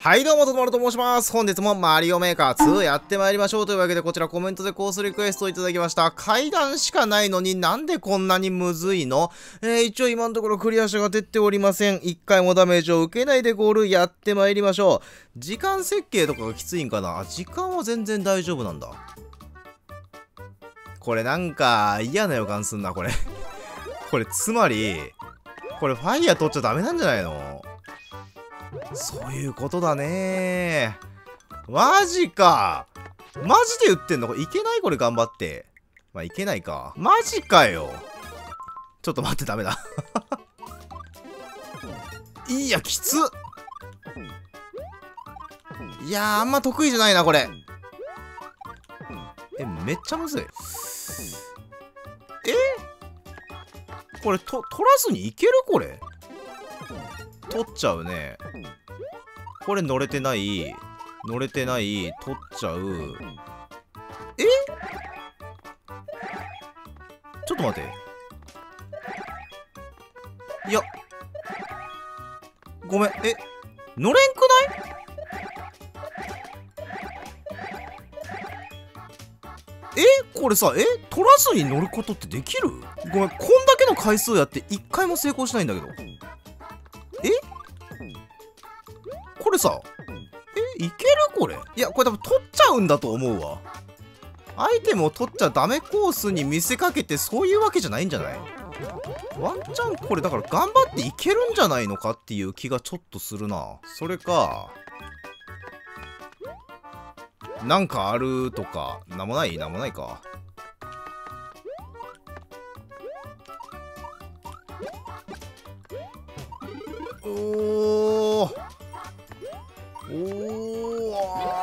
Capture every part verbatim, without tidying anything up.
はいどうも、ともると申します。本日もマリオメーカーツーやってまいりましょうというわけで、こちらコメントでコースリクエストをいただきました。階段しかないのになんでこんなにむずいの？えー、一応今のところクリア者が出ておりません。一回もダメージを受けないでゴールやってまいりましょう。時間設計とかがきついんかな？あ、時間は全然大丈夫なんだ。これなんか嫌な予感すんな、これ。これつまり、これファイヤー取っちゃダメなんじゃないの？そういうことだねー。マジか。マジで言ってんの？これいけない？これ頑張って。まあいけないか。マジかよ。ちょっと待って、ダメだ。いや、きつっ。いやー、あんま得意じゃないな、これ。え、めっちゃむずい。えこれ、と、取らずにいける？これ。取っちゃうね。これ乗れてない。乗れてない。取っちゃう。えちょっと待って。いや。ごめん。え乗れんくない？えこれさ、え取らずに乗ることってできる？ごめん。こんだけの回数やって一回も成功しないんだけど。えこれさ、えいける？これ。いや、これ多分取っちゃうんだと思うわ。アイテムを取っちゃダメコースに見せかけてそういうわけじゃないんじゃない？ワンチャンこれだから頑張っていけるんじゃないのかっていう気がちょっとするな。それか、なんかあるとか、なんもない？なんもないか。おーおー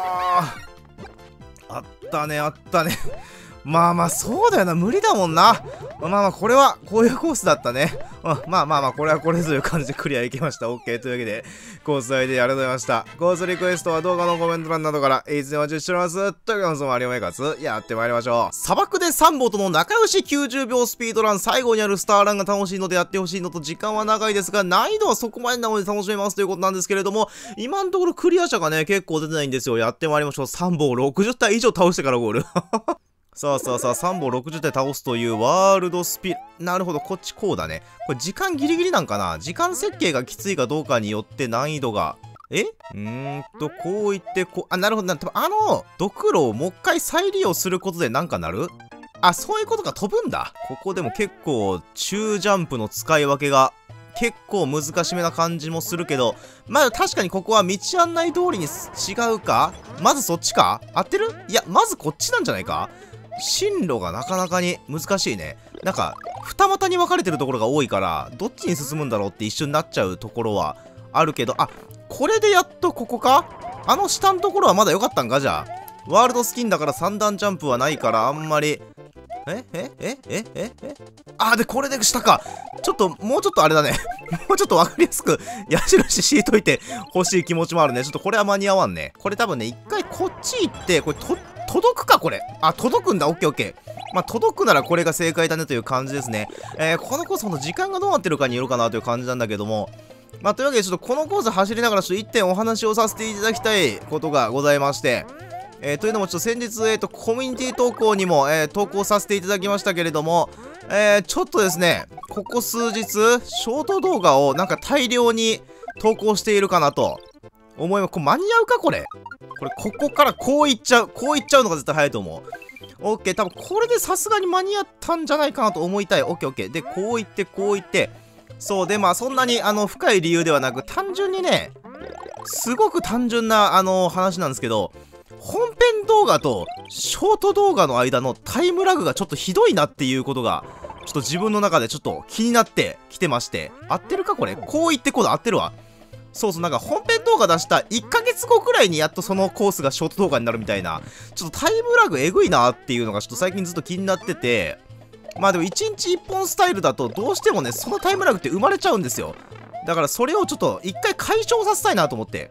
あったねあったね。まあまあそうだよな、無理だもんな。まあまあこれはこういうコースだったね。まあまあまあまあこれはこれという感じでクリアいけました。 OK というわけでコース アイディー ありがとうございました。コースリクエストは動画のコメント欄などからいつでもお待ちしております。ということでマリオメーカーツやってまいりましょう。砂漠でサンボとの仲良しきゅうじゅうびょうスピードラン。最後にあるスターランが楽しいのでやってほしいのと、時間は長いですが難易度はそこまでなので楽しめますということなんですけれども、今のところクリア者がね結構出てないんですよ。やってまいりましょう。サンボをろくじゅったい以上倒してからゴール。さあさあさあ、さんぼんろくじゅってん倒すというワールドスピなるほど、こっちこうだね。これ時間ギリギリなんかな？時間設計がきついかどうかによって難易度が。えうーんと、こういって、こう、あ、なるほどな。多分あの、ドクロをもう一回再利用することでなんかなる？あ、そういうことが飛ぶんだ。ここでも結構、中ジャンプの使い分けが、結構難しめな感じもするけど、まあ確かにここは道案内通りに違うか？まずそっちか？合ってる？いや、まずこっちなんじゃないか？進路がなかなかに難しいね。なんか二股に分かれてるところが多いから、どっちに進むんだろうって一緒になっちゃうところはあるけど、あ、これでやっとここか？あの下のところはまだ良かったんか？じゃあワールドスキンだから三段ジャンプはないからあんまり。ええええええあ、でこれで下か。ちょっともうちょっとあれだね。もうちょっと分かりやすく矢印敷いといて欲しい気持ちもあるね。ちょっとこれは間に合わんね。これ多分ね、一回こっち行ってこれと届くかこれ。あ、届くんだ。オッケーオッケー。まあ、届くならこれが正解だねという感じですね。えー、このコースほんと時間がどうなってるかによるかなという感じなんだけども。まあ、というわけでちょっとこのコース走りながらちょっと一点お話をさせていただきたいことがございまして。えー、というのもちょっと先日、えーと、コミュニティ投稿にも、えー、投稿させていただきましたけれども、えー、ちょっとですね、ここ数日、ショート動画をなんか大量に投稿しているかなと思います。これ間に合うかこれ。これ、ここからこういっちゃう。こういっちゃうのが絶対早いと思う。オッケー、多分これでさすがに間に合ったんじゃないかなと思いたい。オッケーオッケー。で、こういって、こういって。そうで、まあそんなにあの深い理由ではなく、単純にね、すごく単純なあの話なんですけど、本編動画とショート動画の間のタイムラグがちょっとひどいなっていうことが、ちょっと自分の中でちょっと気になってきてまして。合ってるかこれ？こう言ってこうだ。合ってるわ。そうそう、なんか本編動画出したいっかげつごくらいにやっとそのコースがショート動画になるみたいな、ちょっとタイムラグえぐいなっていうのがちょっと最近ずっと気になってて、まあでもいちにちいっぽんスタイルだとどうしてもね、そのタイムラグって生まれちゃうんですよ。だからそれをちょっと一回解消させたいなと思って。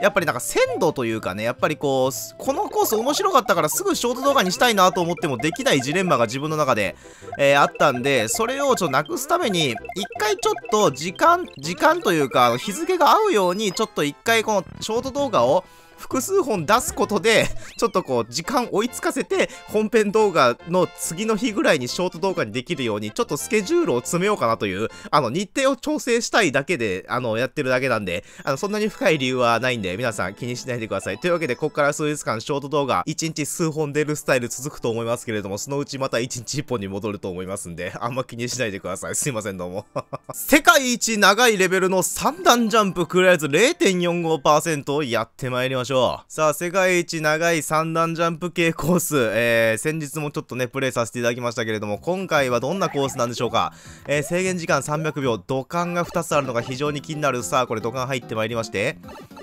やっぱりなんか鮮度というかね、やっぱりこう、このコース面白かったからすぐショート動画にしたいなと思ってもできないジレンマが自分の中で、えー、あったんで、それをちょっとなくすために、一回ちょっと時間、時間というか、日付が合うように、ちょっと一回このショート動画を、複数本出すことで、ちょっとこう、時間追いつかせて、本編動画の次の日ぐらいにショート動画にできるように、ちょっとスケジュールを詰めようかなという、あの、日程を調整したいだけで、あの、やってるだけなんで、あの、そんなに深い理由はないんで、皆さん気にしないでください。というわけで、ここから数日間、ショート動画、いちにち数本出るスタイル続くと思いますけれども、そのうちまたいちにちいっぽんに戻ると思いますんで、あんま気にしないでください。すいません、どうも。世界一長いレベルのさん段ジャンプクリア率 れいてんよんごパーセント をやってまいりましょう。さあ、世界一長いさん段ジャンプ系コース、えー、先日もちょっとね、プレイさせていただきましたけれども、今回はどんなコースなんでしょうか。えー、制限時間さんびゃくびょう、土管がふたつあるのが非常に気になる。さあ、これ土管入ってまいりまして。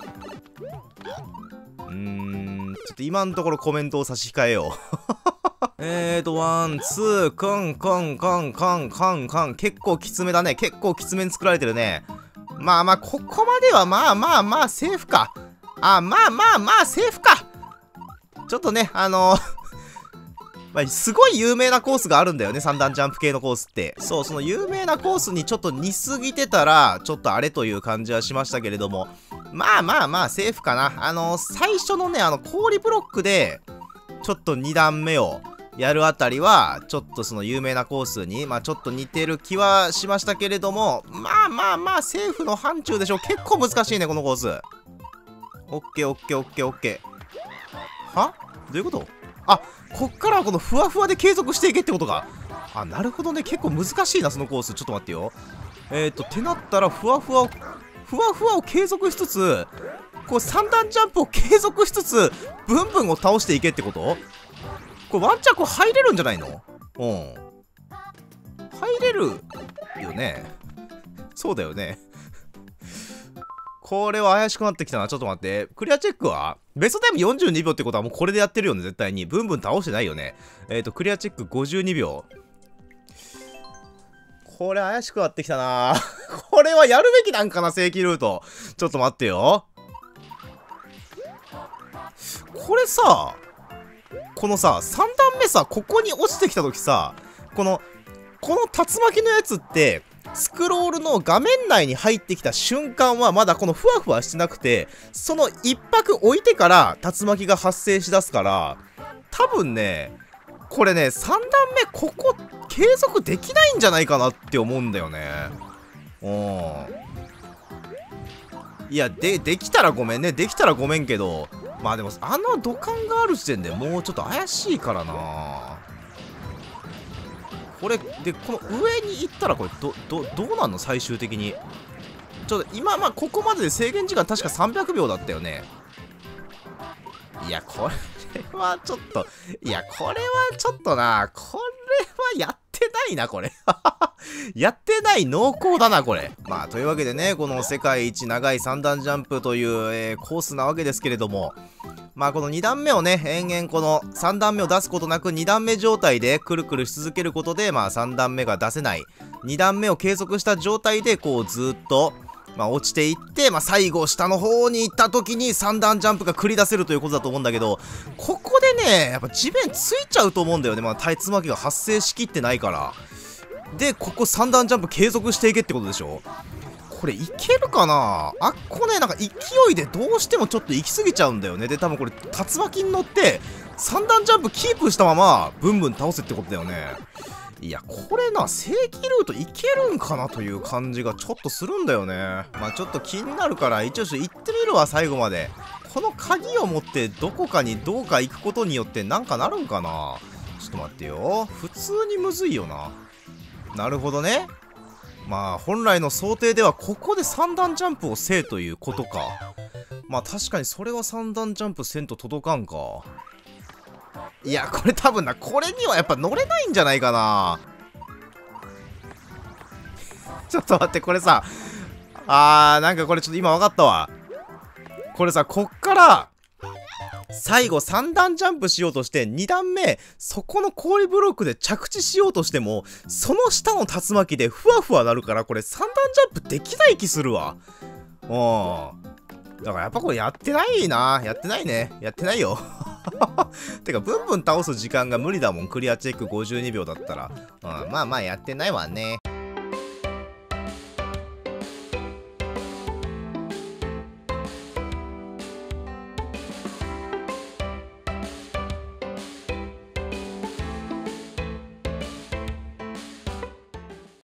うーん、ちょっと今のところコメントを差し控えよう。えーと、ワン、ツー、カンカンカンカンカンカン。結構きつめだね。結構きつめに作られてるね。まあまあ、ここまではまあまあまあ、セーフか。あ、まあまあまあ、セーフか。ちょっとね、あのーまあ、すごい有名なコースがあるんだよね、さん段ジャンプ系のコースって。そう、その有名なコースにちょっと似すぎてたら、ちょっとあれという感じはしましたけれども、まあまあまあ、セーフかな。あのー、最初のね、あの、氷ブロックで、ちょっとに段目をやるあたりは、ちょっとその有名なコースに、まあちょっと似てる気はしましたけれども、まあまあまあ、セーフの範疇でしょう。結構難しいね、このコース。オッケーオッケーオッケーオッケー。は？どういうこと？あ、こっからはこのふわふわで継続していけってことか。あ、なるほどね。結構難しいな、そのコース。ちょっと待ってよ。えーと、ってなったら、ふわふわを、ふわふわを継続しつつ、こうさん段ジャンプを継続しつつ、ブンブンを倒していけってこと？これワンチャンこれ入れるんじゃないの？うん。入れるよね。そうだよね。これは怪しくなってきたな。ちょっと待って。クリアチェックはベストタイムよんじゅうにびょうってことはもうこれでやってるよね、絶対に。ブンブン倒してないよね。えっと、クリアチェックごじゅうにびょう。これ怪しくなってきたな。これはやるべきなんかな、正規ルート。ちょっと待ってよ。これさ、このさ、さん段目さ、ここに落ちてきたときさ、この、この竜巻のやつって、スクロールの画面内に入ってきた瞬間はまだこのふわふわしてなくて、その一拍置いてから竜巻が発生しだすから、多分ね、これね、さん段目ここ継続できないんじゃないかなって思うんだよね。うん。いや、で、できたらごめんね。できたらごめんけど、まあでも、あの土管がある時点でもうちょっと怪しいからな。これでこの上に行ったらこれどどどうなんの最終的に。ちょっと今まあここまでで制限時間確かさんびゃくびょうだったよね。いやこれはちょっといやこれはちょっとな、これはやってないなこれやってない濃厚だなこれ。まあというわけでね、この世界一長いさん段ジャンプという、えー、コースなわけですけれども、まあこのに段目をね、延々このさん段目を出すことなくに段目状態でくるくるし続けることで、まあさん段目が出せない。に段目を継続した状態でこうずっと、まあ落ちていって、まあ最後下の方に行った時にさん段ジャンプが繰り出せるということだと思うんだけど、ここでね、やっぱ地面ついちゃうと思うんだよね。まあ竜巻が発生しきってないから。で、ここさん段ジャンプ継続していけってことでしょ？これいけるかなあっこね、なんか勢いでどうしてもちょっと行き過ぎちゃうんだよね。で、多分これ、竜巻に乗って、さん段ジャンプキープしたまま、ブンブン倒せってことだよね。いや、これな、正規ルートいけるんかなという感じがちょっとするんだよね。まあちょっと気になるから、一応ちょっと行ってみるわ、最後まで。この鍵を持って、どこかにどうか行くことによって、なんかなるんかな。ちょっと待ってよ。普通にむずいよな。なるほどね。まあ本来の想定ではここでさん段ジャンプをせえということか。まあ確かにそれはさん段ジャンプせんと届かんか。いやこれ多分な、これにはやっぱ乗れないんじゃないかな。ちょっと待って、これさ、あーなんかこれちょっと今分かったわ。これさ、こっから最後さん段ジャンプしようとしてに段目そこの氷ブロックで着地しようとしてもその下の竜巻でふわふわなるから、これさん段ジャンプできない気するわ。うん。 だからやっぱこれやってないな。やってないね。やってないよ。てか、ブンブン倒す時間が無理だもん。クリアチェックごじゅうにびょうだったら。うん、まあまあやってないわね。